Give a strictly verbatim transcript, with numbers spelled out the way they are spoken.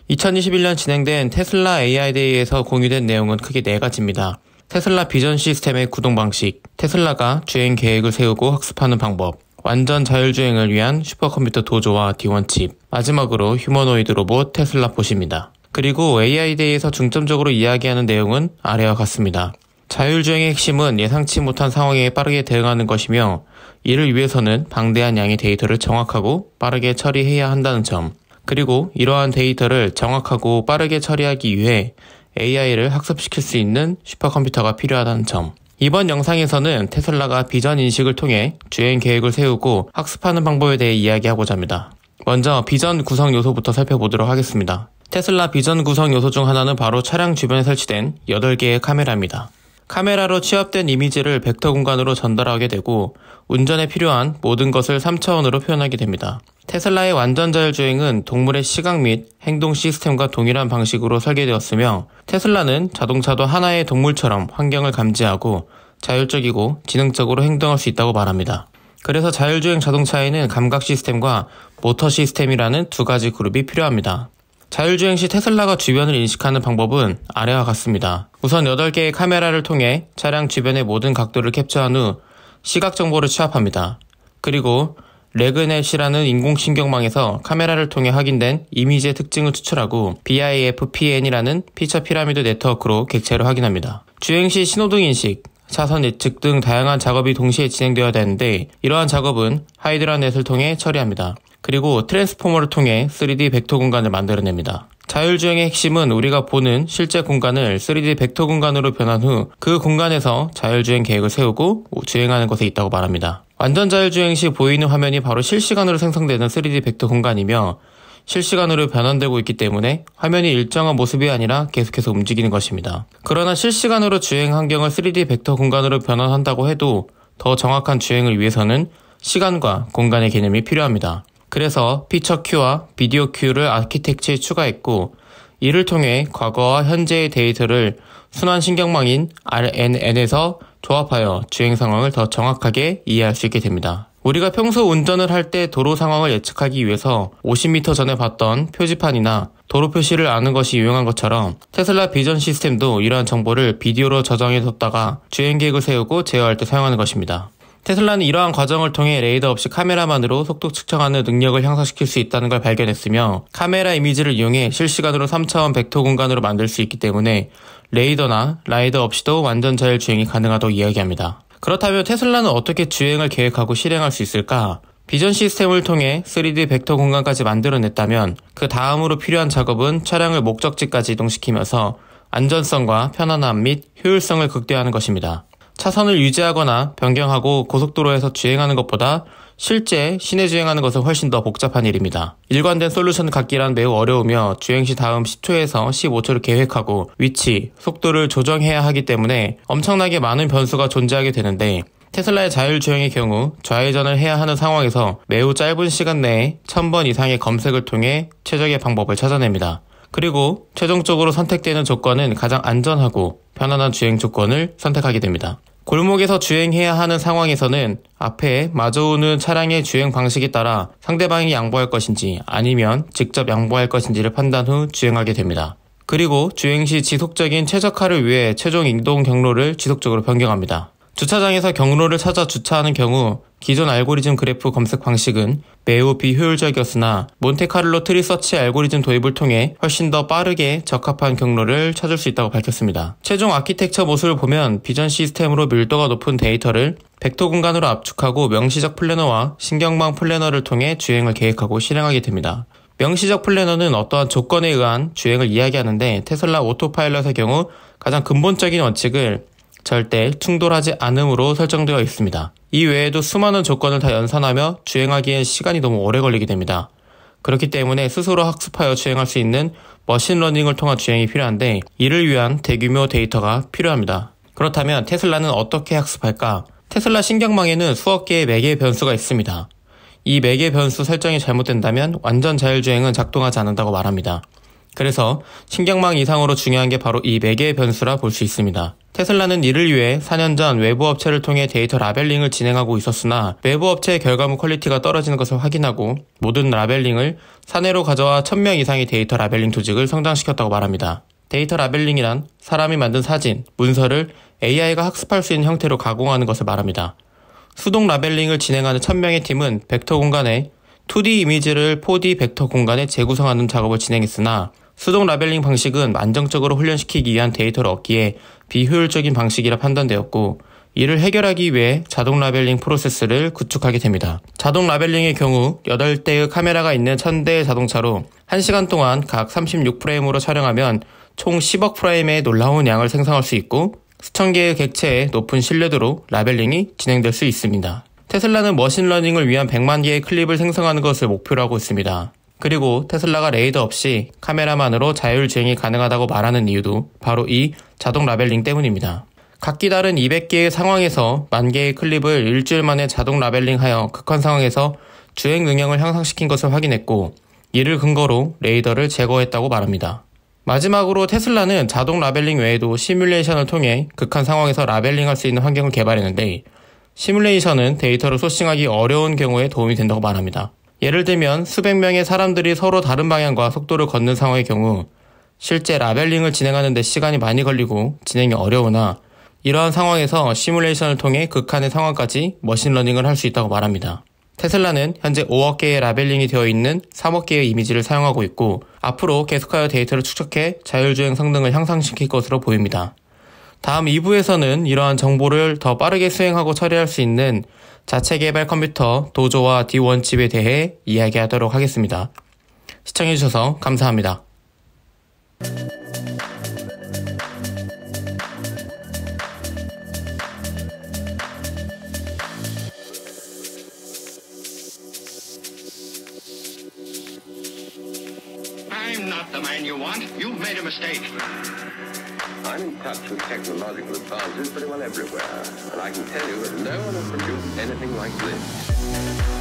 이천이십일 년 진행된 테슬라 에이아이 데이에서 공유된 내용은 크게 네 가지입니다. 테슬라 비전 시스템의 구동 방식, 테슬라가 주행 계획을 세우고 학습하는 방법, 완전 자율주행을 위한 슈퍼컴퓨터 도조와 디 원 칩, 마지막으로 휴머노이드 로봇 테슬라 봇입니다. 그리고 에이아이 데이에서 중점적으로 이야기하는 내용은 아래와 같습니다. 자율주행의 핵심은 예상치 못한 상황에 빠르게 대응하는 것이며 이를 위해서는 방대한 양의 데이터를 정확하고 빠르게 처리해야 한다는 점, 그리고 이러한 데이터를 정확하고 빠르게 처리하기 위해 에이아이를 학습시킬 수 있는 슈퍼컴퓨터가 필요하다는 점. 이번 영상에서는 테슬라가 비전 인식을 통해 주행 계획을 세우고 학습하는 방법에 대해 이야기하고자 합니다. 먼저 비전 구성 요소부터 살펴보도록 하겠습니다. 테슬라 비전 구성 요소 중 하나는 바로 차량 주변에 설치된 여덟 개의 카메라입니다. 카메라로 취합된 이미지를 벡터 공간으로 전달하게 되고 운전에 필요한 모든 것을 삼 차원으로 표현하게 됩니다. 테슬라의 완전 자율주행은 동물의 시각 및 행동 시스템과 동일한 방식으로 설계되었으며 테슬라는 자동차도 하나의 동물처럼 환경을 감지하고 자율적이고 지능적으로 행동할 수 있다고 말합니다. 그래서 자율주행 자동차에는 감각 시스템과 모터 시스템이라는 두 가지 그룹이 필요합니다. 자율주행 시 테슬라가 주변을 인식하는 방법은 아래와 같습니다. 우선 여덟 개의 카메라를 통해 차량 주변의 모든 각도를 capture한 후 시각 정보를 취합합니다. 그리고 레그넷이라는 인공신경망에서 카메라를 통해 확인된 이미지의 특징을 추출하고 비아이에프피엔이라는 피처 피라미드 네트워크로 객체를 확인합니다. 주행 시 신호등 인식, 차선 예측 등 다양한 작업이 동시에 진행되어야 되는데 이러한 작업은 하이드라넷을 통해 처리합니다. 그리고 트랜스포머를 통해 쓰리디 벡터 공간을 만들어냅니다. 자율주행의 핵심은 우리가 보는 실제 공간을 쓰리디 벡터 공간으로 변한 후 그 공간에서 자율주행 계획을 세우고 주행하는 것에 있다고 말합니다. 완전 자율주행 시 보이는 화면이 바로 실시간으로 생성되는 쓰리디 벡터 공간이며 실시간으로 변환되고 있기 때문에 화면이 일정한 모습이 아니라 계속해서 움직이는 것입니다. 그러나 실시간으로 주행 환경을 쓰리디 벡터 공간으로 변환한다고 해도 더 정확한 주행을 위해서는 시간과 공간의 개념이 필요합니다. 그래서 피처 큐와 비디오 큐를 아키텍처에 추가했고 이를 통해 과거와 현재의 데이터를 순환 신경망인 알엔엔에서 조합하여 주행 상황을 더 정확하게 이해할 수 있게 됩니다. 우리가 평소 운전을 할 때 도로 상황을 예측하기 위해서 오십 미터 전에 봤던 표지판이나 도로 표시를 아는 것이 유용한 것처럼 테슬라 비전 시스템도 이러한 정보를 비디오로 저장해뒀다가 주행 계획을 세우고 제어할 때 사용하는 것입니다. 테슬라는 이러한 과정을 통해 레이더 없이 카메라만으로 속도 측정하는 능력을 향상시킬 수 있다는 걸 발견했으며 카메라 이미지를 이용해 실시간으로 삼 차원 벡터 공간으로 만들 수 있기 때문에 레이더나 라이더 없이도 완전 자율주행이 가능하다고 이야기합니다. 그렇다면 테슬라는 어떻게 주행을 계획하고 실행할 수 있을까? 비전 시스템을 통해 쓰리디 벡터 공간까지 만들어냈다면 그 다음으로 필요한 작업은 차량을 목적지까지 이동시키면서 안전성과 편안함 및 효율성을 극대화하는 것입니다. 차선을 유지하거나 변경하고 고속도로에서 주행하는 것보다 실제 시내 주행하는 것은 훨씬 더 복잡한 일입니다. 일관된 솔루션 갖기란 매우 어려우며 주행 시 다음 십 초에서 십오 초를 계획하고 위치, 속도를 조정해야 하기 때문에 엄청나게 많은 변수가 존재하게 되는데 테슬라의 자율주행의 경우 좌회전을 해야 하는 상황에서 매우 짧은 시간 내에 천 번 이상의 검색을 통해 최적의 방법을 찾아냅니다. 그리고 최종적으로 선택되는 조건은 가장 안전하고 편안한 주행 조건을 선택하게 됩니다. 골목에서 주행해야 하는 상황에서는 앞에 마주오는 차량의 주행 방식에 따라 상대방이 양보할 것인지 아니면 직접 양보할 것인지를 판단 후 주행하게 됩니다. 그리고 주행 시 지속적인 최적화를 위해 최종 이동 경로를 지속적으로 변경합니다. 주차장에서 경로를 찾아 주차하는 경우 기존 알고리즘 그래프 검색 방식은 매우 비효율적이었으나 몬테카를로 트리 서치 알고리즘 도입을 통해 훨씬 더 빠르게 적합한 경로를 찾을 수 있다고 밝혔습니다. 최종 아키텍처 모습을 보면 비전 시스템으로 밀도가 높은 데이터를 벡터 공간으로 압축하고 명시적 플래너와 신경망 플래너를 통해 주행을 계획하고 실행하게 됩니다. 명시적 플래너는 어떠한 조건에 의한 주행을 이야기하는데 테슬라 오토파일럿의 경우 가장 근본적인 원칙을 절대 충돌하지 않음으로 설정되어 있습니다. 이 외에도 수많은 조건을 다 연산하며 주행하기엔 시간이 너무 오래 걸리게 됩니다. 그렇기 때문에 스스로 학습하여 주행할 수 있는 머신러닝을 통한 주행이 필요한데 이를 위한 대규모 데이터가 필요합니다. 그렇다면 테슬라는 어떻게 학습할까? 테슬라 신경망에는 수억 개의 매개 변수가 있습니다. 이 매개 변수 설정이 잘못된다면 완전 자율주행은 작동하지 않는다고 말합니다. 그래서 신경망 이상으로 중요한 게 바로 이 매개의 변수라 볼 수 있습니다. 테슬라는 이를 위해 사 년 전 외부 업체를 통해 데이터 라벨링을 진행하고 있었으나 외부 업체의 결과물 퀄리티가 떨어지는 것을 확인하고 모든 라벨링을 사내로 가져와 천 명 이상의 데이터 라벨링 조직을 성장시켰다고 말합니다. 데이터 라벨링이란 사람이 만든 사진, 문서를 에이아이가 학습할 수 있는 형태로 가공하는 것을 말합니다. 수동 라벨링을 진행하는 천 명의 팀은 벡터 공간에 투디 이미지를 포디 벡터 공간에 재구성하는 작업을 진행했으나 수동 라벨링 방식은 안정적으로 훈련시키기 위한 데이터를 얻기에 비효율적인 방식이라 판단되었고 이를 해결하기 위해 자동 라벨링 프로세스를 구축하게 됩니다. 자동 라벨링의 경우 여덟 대의 카메라가 있는 천 대의 자동차로 한 시간 동안 각 삼십육 프레임으로 촬영하면 총 십억 프레임의 놀라운 양을 생성할 수 있고 수천 개의 객체의 높은 신뢰도로 라벨링이 진행될 수 있습니다. 테슬라는 머신러닝을 위한 백만 개의 클립을 생성하는 것을 목표로 하고 있습니다. 그리고 테슬라가 레이더 없이 카메라만으로 자율주행이 가능하다고 말하는 이유도 바로 이 자동 라벨링 때문입니다. 각기 다른 이백 개의 상황에서 만 개의 클립을 일주일 만에 자동 라벨링하여 극한 상황에서 주행 능력을 향상시킨 것을 확인했고 이를 근거로 레이더를 제거했다고 말합니다. 마지막으로 테슬라는 자동 라벨링 외에도 시뮬레이션을 통해 극한 상황에서 라벨링할 수 있는 환경을 개발했는데 시뮬레이션은 데이터를 소싱하기 어려운 경우에 도움이 된다고 말합니다. 예를 들면 수백 명의 사람들이 서로 다른 방향과 속도를 걷는 상황의 경우 실제 라벨링을 진행하는 데 시간이 많이 걸리고 진행이 어려우나 이러한 상황에서 시뮬레이션을 통해 극한의 상황까지 머신러닝을 할 수 있다고 말합니다. 테슬라는 현재 오억 개의 라벨링이 되어 있는 삼억 개의 이미지를 사용하고 있고 앞으로 계속하여 데이터를 축적해 자율주행 성능을 향상시킬 것으로 보입니다. 다음 이 부에서는 이러한 정보를 더 빠르게 수행하고 처리할 수 있는 자체 개발 컴퓨터 도조와 디 원 칩에 대해 이야기하도록 하겠습니다. 시청해주셔서 감사합니다. I'm not the man you want. You've made a mistake. I'm in touch with technological advances pretty well everywhere, and I can tell you that no one has produced anything like this.